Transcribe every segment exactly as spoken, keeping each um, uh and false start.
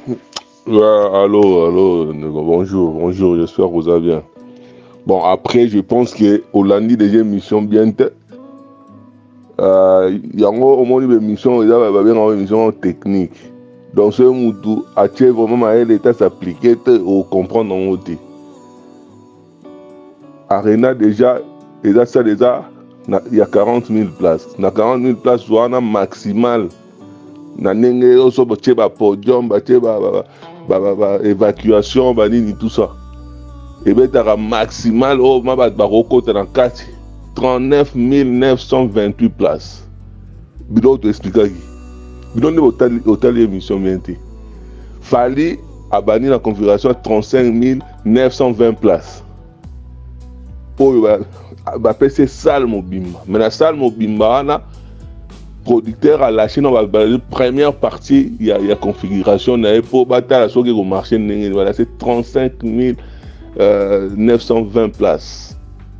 Ouais, allô, allô, bonjour, bonjour, j'espère que vous allez bien. Bon, après, je pense que au lundi déjà émission bien te. Euh, il y a au moins une émission, il y a une émission technique. Donc, ce moutou, a t vraiment l'état s'appliquer au comprendre en haut. Arena déjà, déjà ça déjà, il y a quarante mille places. Dans quarante mille places, soit on a maximal. Na nenge oso bache ba podium, bache ba ba ba ba ba évacuation, ba nini tout ça. Et ben t'as maximal oh ma ba ba rokota dans quatre trente-neuf mille neuf cent vingt-huit places. Bidon te expliquer qui. Bidon ne hôtel hôtel émission bientôt. Fali a banni la configuration trente-cinq mille neuf cent vingt places. Oh ba ba P C salle mobimba. Mais la salle mobimba na producteur a lâché dans la première partie, il y a, il y a configuration pour battre sur le marché. Voilà, c'est trente-cinq mille neuf cent vingt places.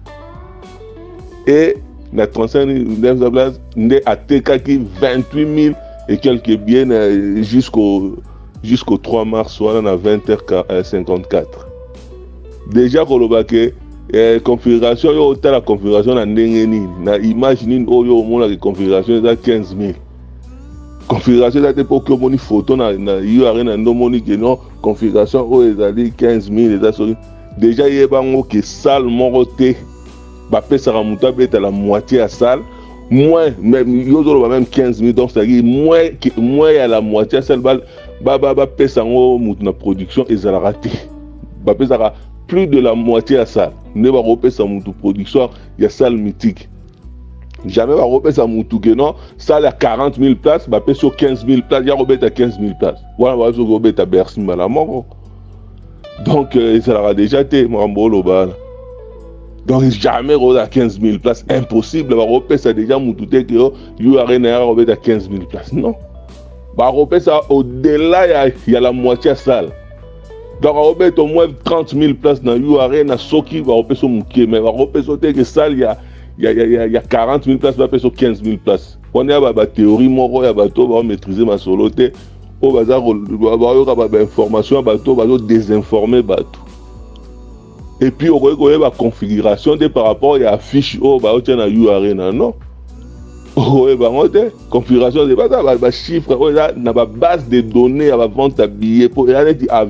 Et la trente-cinq mille neuf cent vingt places, il a T K qui vingt-huit mille et quelques biens jusqu'au jusqu'au trois mars, soit à vingt heures cinquante-quatre. Déjà, pour le baquet, Eh, configuration yo ta la configuration na ndenge nini na image nini oyo omona la configuration za quinze mille configuration za te pour que moni photo na na yo arena ndo moni que non configuration oyo ezali quinze mille eza so déjà yebango que salle moko te ba pesa ka muta beta la moitié à salle moins même yo zo ba même quinze mille donc c'est à dire moins moins à la moitié à salle ba ba ba pesa ngo mutu na production ezala raté ba pesa ka plus de la moitié à salle. Ne va repérer sa moutou production, il y a salle mythique. Jamais va repérer sa moutou que non, salle à quarante mille places, va payer sur quinze mille places, il y a repérer à quinze mille places. Voilà, va se repérer à Bercy Malamoro. Donc, euh, ça aura déjà été, Mambolo Bal. Donc, jamais repérer à quinze mille places, impossible, va repérer ça déjà moutou que il y a rien à repérer à quinze mille places. Non. Va repérer ça au-delà, il y a la moitié à salle. Donc, on va au moins trente mille places dans l'U R N, à Soki, va repérer sur Mouké, mais va repérer sur que salle, il y a, il y a, il y a, il y a quarante mille places, va repérer sur quinze mille places. On a la théorie, on va maîtriser ma soloté, on va avoir des informations, on va désinformer. Et puis, on va avoir la configuration par rapport à la fiche, on va avoir la U R N, non? Oui, bah, on a configuration, c'est pas ça, bah, chiffre, on a une base de données à la vente à billets, pour un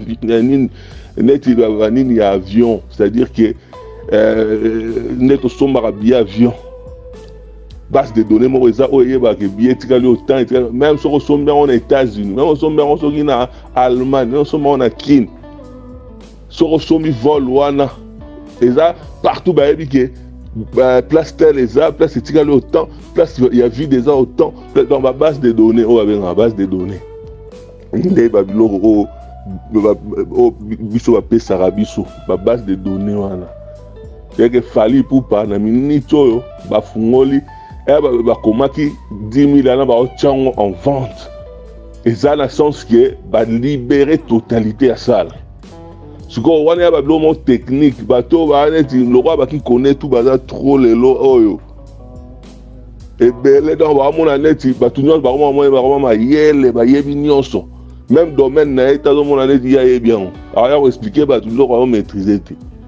avion, c'est-à-dire que net au sommet à billet avion. Base de données, moi, ça, on a des billets, autant, même sur le sommet en États-Unis, même au sommet en Allemagne, même au sommet en Chine, sur le sommet vol, et ça, partout, bah, Bah, place telle et ça, place étiquette autant, place il y a vu des autant dans ma base de données, oh avec ma base de données. Des babilo oh oh biso va payer sarabiso, ma base de données voilà. C'est que fallait pour pas na minute yo ba fungoli et ba ba komaki dix mille ana ba ochango en vente. Et ça dans le sens que ba libérer totalité à ça. Ce qu'on a un peu technique, bateau va le roi qui connaît tout bazar trop les lots oyo. Et belé dans ba mon année bateau nyos ba mo mo ba ma yele ba yebi nyonso. Même domaine na état dans mon année ya yé bien. Alors on expliquer bateau le roi maîtriser.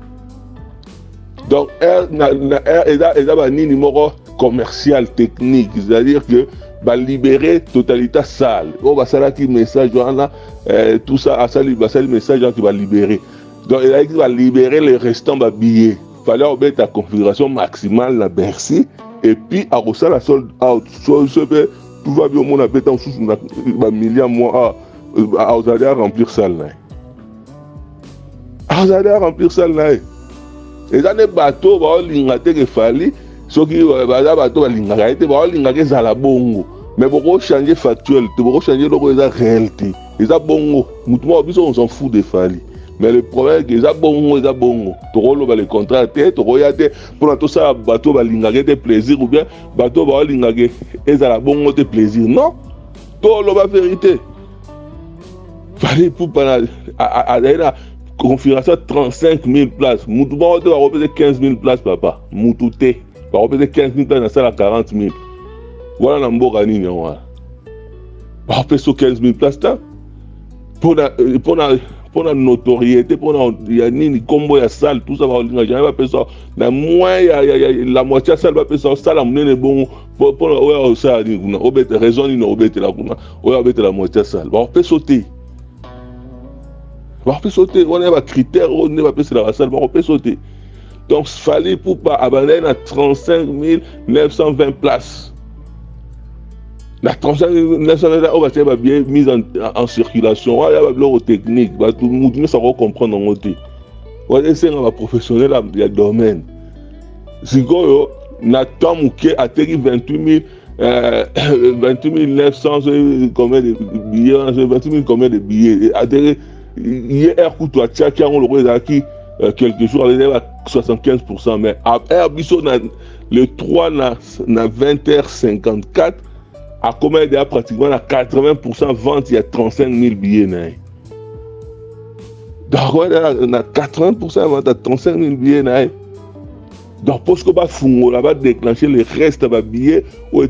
Donc er na er eza eza ba nini moko commercial technique, c'est-à-dire que va libérer totalité salle. On va savoir qui message là euh, tout ça à ça va ça le message qui va libérer. Donc il va libérer les restants de billets. Fallait mettre la configuration maximale la Bercy et puis à ça la sold out. So se fait tout va bien mon appétit en sous un milliard mois à aux à remplir salle là. À à remplir salle là. Et ça les bateaux va lingater que fallait ce qui va bateau va lingater va lingater ça la bongo. Mais pour changer factuel, pour changer le réalité. Les abongo, mutuellement, on s'en fout des fallis. Mais le problème est que les abongo, les abongo, tu roules les contrats, tu regardes, pour tout ça, bateau va lingager des plaisirs ou bien bateau va lingager et ça la bongo des plaisirs. Non, tout la vérité. Fallait pour à la configuration trente-cinq mille places. Mutuellement, tu vas repérer quinze mille places, papa. Mutouté, va repérer quinze mille places dans ça à quarante mille. Voilà la mboka nini voilà. On fait sur quinze mille places là. pour la pour la pour la notoriété, pour la yani combo ya salle, tout ça va linga jamais va faire ça. Na moins ya la moitié salle va faire ça, ça la monnaie bon pour pour ouais ça ni kuna obete raison ni no obete la kuna. Ouais obete la moitié salle. Va faire sauter. Va faire sauter, on a un critère, on ne va pas faire la salle, va faire sauter. Donc il fallait pour pas abandonner à trente-cinq mille neuf cent vingt places. La trente-cinq mille neuf cent vingt, on va bien mise en, en circulation. Il y a des techniques. Tout le monde ça va comprendre en côté. On va essayer de professionnel dans le domaine. Si on a tant que atterri vingt-huit mille neuf cents combien de billets, vingt-huit mille combien de billets. Atterri hier coûte à Tchaki on le acquis quelques jours à soixante-quinze pour cent mais après le trois na vingt heures cinquante-quatre à combien il y a pratiquement à quatre-vingts pour cent vente, il y a trente-cinq mille billets. Donc, on a quatre-vingts pour cent vente à trente-cinq mille billets. Donc, pour ce que va là-bas déclencher le reste des billets,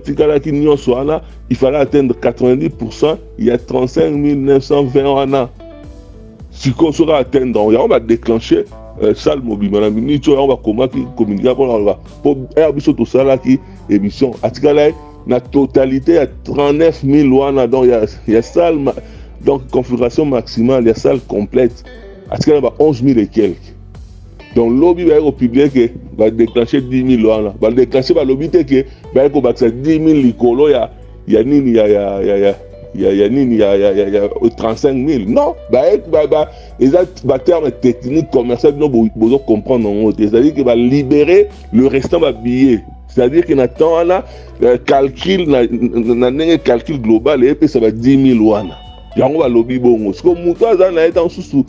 il fallait atteindre quatre-vingt-dix pour cent, il y a trente-cinq mille neuf cent vingt. Si on sera atteindre, on va déclencher euh, salle mobile. On va communiquer pour faire ça qui émission. La totalité à trente-neuf mille wana donc il y a il y a salle donc configuration maximale, il y a salle complète. À ce qu'il y a onze mille et quelques. Donc lobby va au public va déclencher dix mille wana, va déclencher va lobby que va ko battre dix mille likolo ya ya nini ya ya ya ya ya ya nini ya ya ya trente-cinq mille. Non, bah bah bah les va terme technique commercial non vous comprendre en haut, c'est-à-dire qu'il va libérer le restant va billet. C'est-à-dire qu'il attend là, calcul, un calcul global, et puis ça va dix mille wana. Et on va lobby bon. Parce que Moutoua, ça n'a été en sous-sous.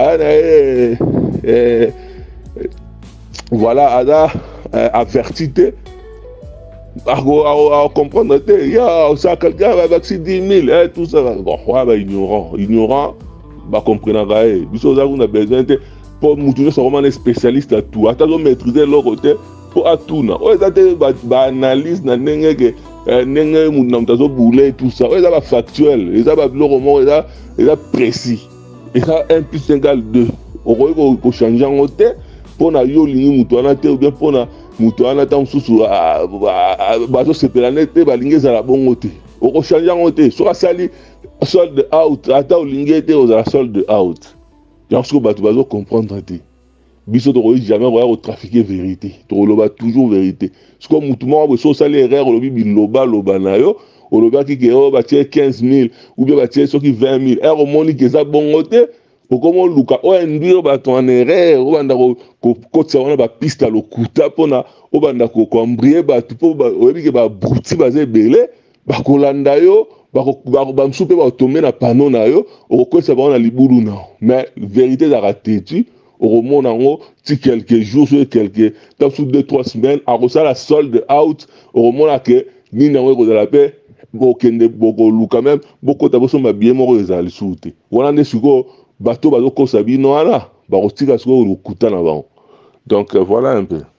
Voilà, à avertité. À comprendre, il y a ça, quelqu'un va vacciner dix mille, tout ça. Bon, ouais, ignorant, ignorant, bah, comprenant, on a besoin de. Pour Moutoua, c'est vraiment un spécialiste à tout. Attends, maîtriser leur côté. Pour à tout na ouais ça te ba analyse na nenge que nenge mu na mtazo boule tout ça ouais ça va factuel et ça va le roman et ça et ça précis et ça un plus égale deux au ko ko changer en côté pour na yo lingi mutu ana te ou bien pour na mutu ana ta mususu ba so sepelane ba lingi za la bongo te au ko changer en côté soit sali sold out ata o lingi te aux la sold out donc ce que ba tu vas comprendre te biso to jamais au trafiquer vérité to loba toujours vérité ce que mutumo ba so sali erreur lobi biloba loba na yo o loba ki ke o ba tie quinze mille ou bien ba tie so ki vingt mille er o moni ke za bongo te o komo luka o induire ba ton erreur o banda ko ko tsa wana ba piste lokuta pona o banda ko kombrier ba tu po ba o bi ke ba bruti ba ze belé ba kolanda yo ba ba msupe ba tomber na panneau na yo o ko tsa ba na libulu na mais vérité za ratetu au monde en haut, si quelques jours, sur quelques, sous deux, trois semaines, à ça la solde out, au monde à que, ni n'a pas de la paix, beaucoup de beaucoup de quand même, beaucoup de personnes sont bien morts, ils allaient sauter. Voilà, des sujets, bateau, bateau, qu'on s'habille, non, là, bah, on tire à ce qu'on nous coûte en avant. Donc, voilà un peu.